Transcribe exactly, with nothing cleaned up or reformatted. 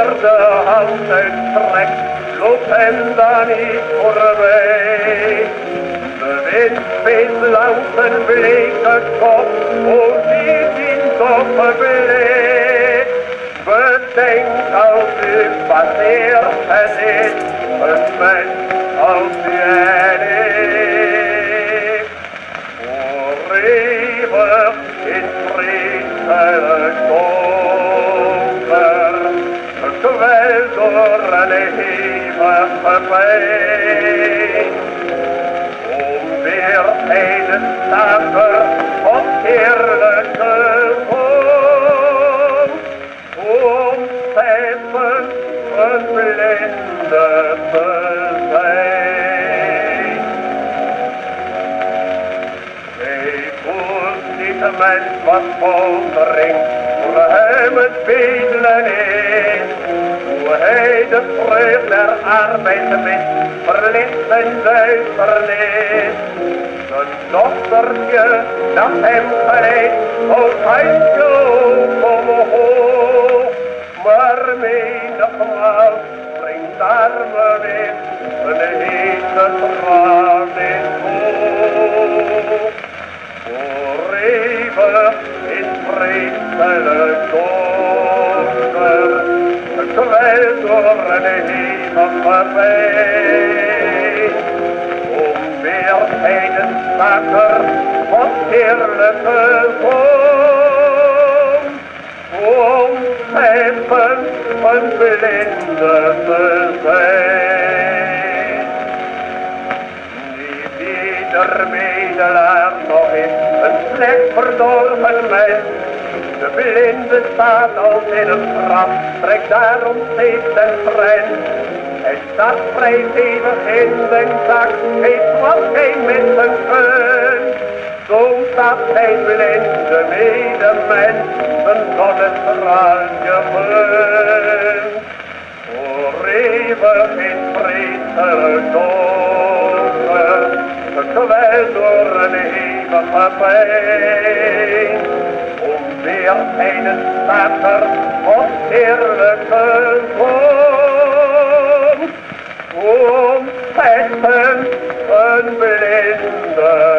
weer de hand uitstrekt, loopt hem dan niet voorbij. De wind speelt langs een bleke kop, o zie die doffe blik. Bedenk als u passeert, het is een mens als jij en ik. Voor eeuwig in vreselijk donker, gekweld door een hevige pijn. Om weer een staker op heerlijke zon, om steppen een blinde te zijn. Hij voelt niet de mens wat foltering voor hem het bedelen is. Hoe hij de vreugd der arbeid mist, verlicht zijn duisternis. Zijn dochtertje dat hem gereed, houdt huisje ook omhoog. Maar menigmaal springt arme wind, een hete traan in hoog. Voor eeuwig in vreselijk donker, gekweld door een hevige pijn. Om weer een staker van heerlijke zon, om schepen een blinde te zijn. Niet ieder medelaar nog is een slecht verdorven mens. De blinde staat als in een graf, trekt daarom steeds zijn grens. Hij staat vrijstevig in zijn zak, heeft wat hij met zijn kunt. Zo staat hij blinde medemens, een zonnestraaltje gunt. Voor eeuwig in vreselijk donker, gekweld door een hevige pijn. Om weer een staker op heerlijke zon, om scheppen een blinde